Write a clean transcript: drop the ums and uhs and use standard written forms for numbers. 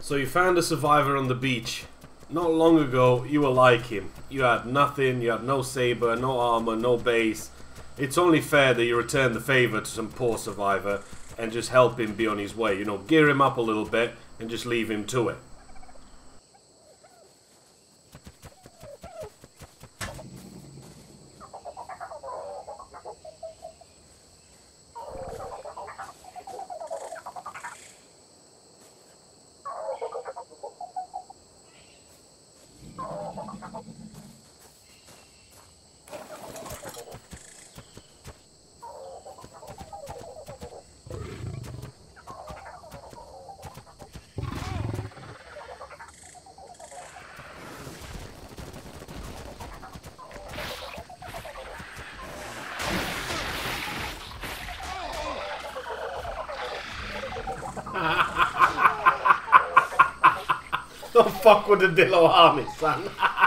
So you found a survivor on the beach. Not long ago, you were like him. You had nothing, you had no saber, no armor, no base. It's only fair that you return the favor to some poor survivor and just help him be on his way. You know, gear him up a little bit and just leave him to it. Don't fuck with the Dilo army, son.